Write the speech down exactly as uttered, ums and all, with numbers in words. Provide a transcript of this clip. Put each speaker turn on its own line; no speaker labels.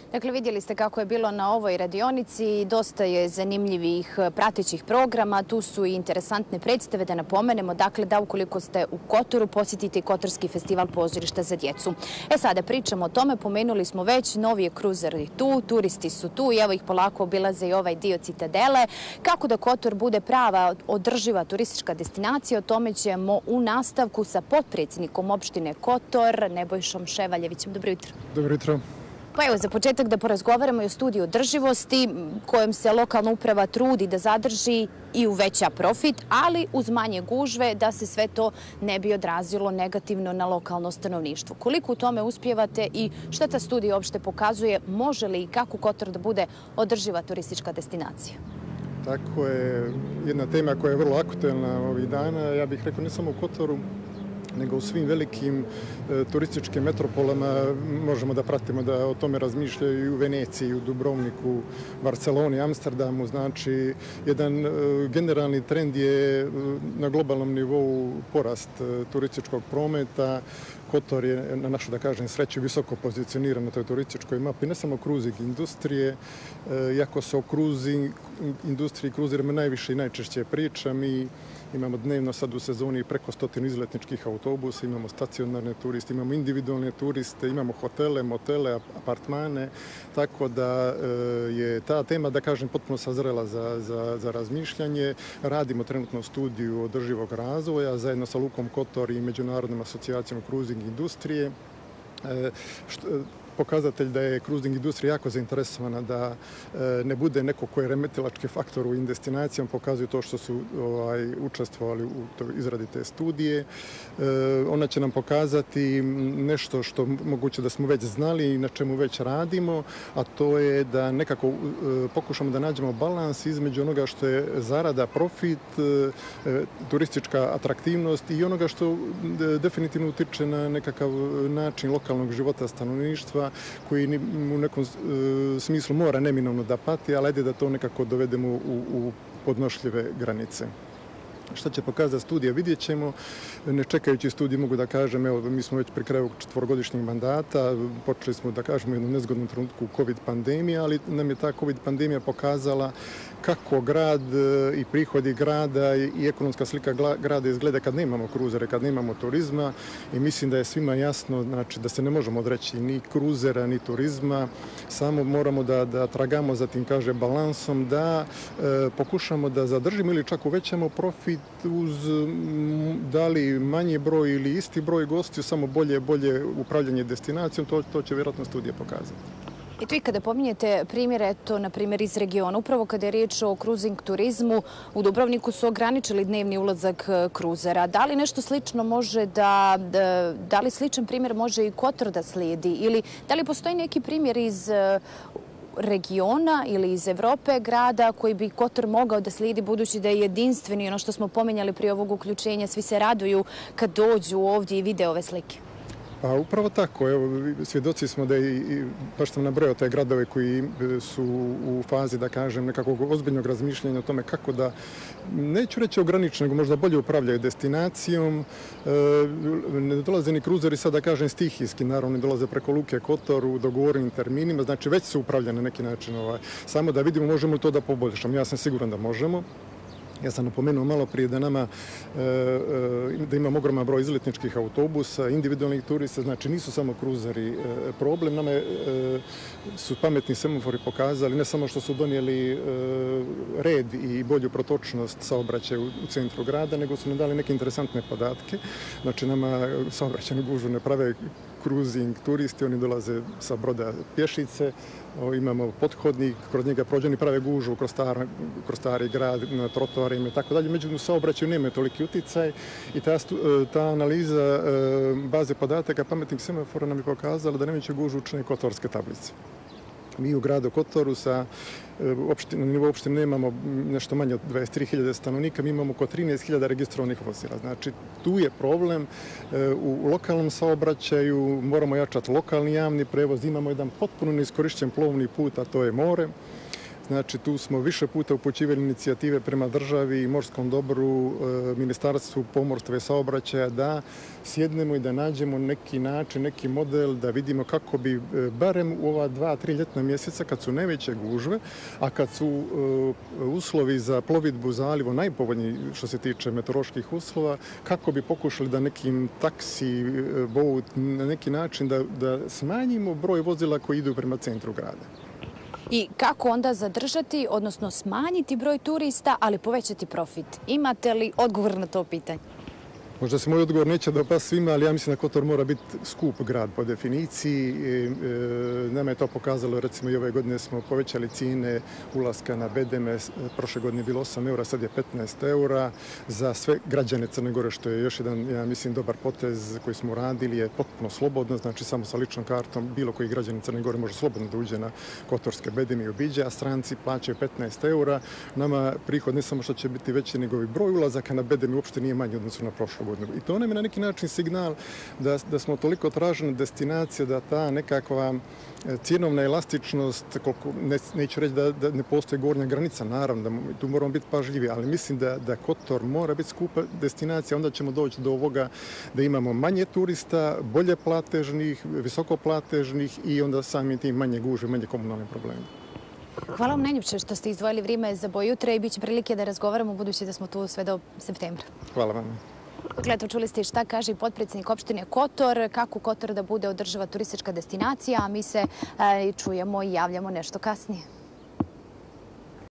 Dakle, vidjeli ste kako je bilo na ovoj radionici. Dosta je zanimljivih pratećih programa. Tu su i interesantne predstave da napomenemo. Dakle, da ukoliko ste u Kotoru, posjetite i Kotorski festival pozorišta za djecu. E sada pričamo o tome. Pomenuli smo već, novi je kruzer tu, turisti su tu i evo ih polako obilaze i ovaj dio Citadele. Kako da Kotor bude prava održiva turistička destinacija, o tome ćemo u nastavku sa potpredsjednikom opštine Kotor, Nebojšom Ševaljevićem. Dobro jutro.
Dobro jutro.
Pa evo, za početak da porazgovaramo i o studiju održivosti kojom se lokalna uprava trudi da zadrži i uveća profit, ali uz manje gužve da se sve to ne bi odrazilo negativno na lokalno stanovništvo. Koliko u tome uspijevate i šta ta studija uopšte pokazuje, može li i kako Kotor da bude održiva turistička destinacija?
Tako je jedna tema koja je vrlo aktuelna ovih dana. Ja bih rekao ne samo u Kotoru, nego u svim velikim e, turističkim metropolama možemo da pratimo da o tome razmišljaju i u Veneciji, u Dubrovniku, Barceloni, Amsterdamu. Znači, jedan e, generalni trend je e, na globalnom nivou porast e, turističkog prometa. Kotor je, na našu da kažem, sreću visoko pozicioniran na toj turističkoj mapi, ne samo kruzing industrije, e, iako se o kruzing industriji i kruzirima najviše i najčešće priča. Mi imamo dnevno sad u sezoni preko stotinu izletničkih autobusa, imamo stacionarne turiste, imamo individualne turiste, imamo hotele, motele, apartmane, tako da je ta tema, da kažem, potpuno sazrela za, za, za razmišljanje. Radimo trenutno studiju održivog razvoja zajedno sa Lukom Kotor i Međunarodnom asocijacijom kruzing industrije. Što, pokazatelj da je kruzing industrija jako zainteresovana da e, ne bude neko ko je remetilački faktor u destinacijama, pokazuje to što su ovaj, učestvovali u toj izradi te studije. E, ona će nam pokazati nešto što moguće da smo već znali i na čemu već radimo, a to je da nekako e, pokušamo da nađemo balans između onoga što je zarada, profit, e, turistička atraktivnost i onoga što de, definitivno utiče na nekakav način lokalnog života stanovništva, koji u nekom smislu mora neminovno da pati, ali ajde da to nekako dovedemo u, u podnošljive granice. Šta će pokazati studija, vidjet ćemo. Ne čekajući studiju mogu da kažem, evo, mi smo već pri kraju četvorogodišnjeg mandata, počeli smo da kažemo u jednom nezgodnom trenutku COVID pandemije, ali nam je ta COVID pandemija pokazala kako grad i prihodi grada i ekonomska slika grada izgleda kad nemamo kruzere, kad nemamo turizma, i mislim da je svima jasno, znači, da se ne možemo odreći ni kruzera, ni turizma, samo moramo da, da tragamo za tim, kaže, balansom, da e, pokušamo da zadržimo ili čak uvećamo profit uz da li manji broj ili isti broj gostiju, samo bolje bolje upravljanje destinacijom, to, to će vjerojatno studija pokazati.
I tu i kada pominjete primjer, eto, na primjer iz regiona, upravo kada je riječ o kruzing turizmu, u Dubrovniku su ograničili dnevni ulazak kruzera. Da li nešto slično može da, da, da li sličan primjer može i Kotor da slijedi? Ili da li postoji neki primjer iz regiona ili iz Evrope grada koji bi Kotor mogao da slijedi, budući da je jedinstveni, ono što smo pominjali prije ovog uključenja, svi se raduju kad dođu ovdje i vide ove slike?
Pa upravo tako, evo, svjedoci smo da i, baš sam nabrojao te gradove koji su u fazi, da kažem, nekakvog ozbiljnog razmišljanja o tome kako da, neću reći ograničeno, nego možda bolje upravljaju destinacijom. E, ne dolaze ni kruzeri, sad da kažem, stihijski, naravno, ne dolaze preko Luke Kotor u dogovorenim terminima, znači već su upravljane na neki način. Ovaj, samo da vidimo možemo li to da poboljšamo. Ja sam siguran da možemo. Ja sam napomenuo malo prije da nama da imamo ogroman broj izletničkih autobusa, individualnih turista, znači nisu samo kruzeri problem. Nama su pametni semafori pokazali ne samo što su donijeli red i bolju protočnost saobraćaja u centru grada, nego su nam dali neke interesantne podatke. Znači nama saobraćajnu gužvu ne prave kruzing turisti, oni dolaze sa broda pješice, imamo pothodnik, kroz njega prođe, oni prave gužvu kroz, star, kroz stari grad, na trotoarima i tako dalje. Međutim, u saobraćaju nema toliki uticaj i ta, ta analiza baze podataka pametnih semafora nam je pokazala da nemeće gužvu učine kotorske tablice. Mi u gradu Kotoru sa na nivou opštine nemamo nešto manje od dvadeset tri hiljade stanovnika, mi imamo oko trinaest hiljada registrovanih vozila. Znači, tu je problem u lokalnom saobraćaju, moramo jačati lokalni javni prevoz, imamo jedan potpuno neiskorišćen plovni put, a to je more. Znači, tu smo više puta upućivali inicijative prema državi, morskom dobru, Ministarstvu pomorstva i saobraćaja da sjednemo i da nađemo neki način, neki model, da vidimo kako bi barem u ova dva, tri ljetna mjeseca kad su najveće gužve, a kad su uslovi za plovidbu zalivom najpovoljniji što se tiče meteoroloških uslova, kako bi pokušali da nekim taksi, boat, na neki način da, da smanjimo broj vozila koji idu prema centru grada.
I kako onda zadržati, odnosno smanjiti broj turista, ali povećati profit? Imate li odgovor na to pitanje?
Možda se moj odgovor neće dopasti svima, ali ja mislim da Kotor mora biti skup grad po definiciji. Nama je to pokazalo, recimo i ove godine smo povećali cijene ulaska na bedeme. Prošle godine je bilo osam eura, sad je petnaest eura. Za sve građane Crne Gore, što je još jedan, ja mislim, dobar potez koji smo uradili, je potpuno slobodno. Znači, samo sa ličnom kartom bilo koji građanin Crne Gore može slobodno da uđe na kotorske bedeme i obiđe, a stranci plaćaju petnaest eura. Nama prihod ne samo što će biti veći, nego i broj ulazaka na bedeme uopšte nije manji odnosno na prošlu godinu. I to nam je na neki način signal da, da smo toliko tražena destinacija da ta nekakva cijenovna elastičnost, koliko, ne, neću reći da, da ne postoji gornja granica, naravno, da tu moramo biti pažljivi, ali mislim da, da Kotor mora biti skupa destinacija, onda ćemo doći do ovoga da imamo manje turista, bolje platežnih, visoko platežnih i onda samim tim manje gužve, manje komunalne probleme.
Hvala vam najljepše što ste izdvojili vrijeme za Boje jutra i bit će prilike da razgovaramo budući da smo tu sve do septembra.
Hvala vam.
Dakle, eto, čuli ste šta kaže potpredsjednik opštine Kotor, kako Kotor da bude održiva turistička destinacija, a mi se e, čujemo i javljamo nešto kasnije.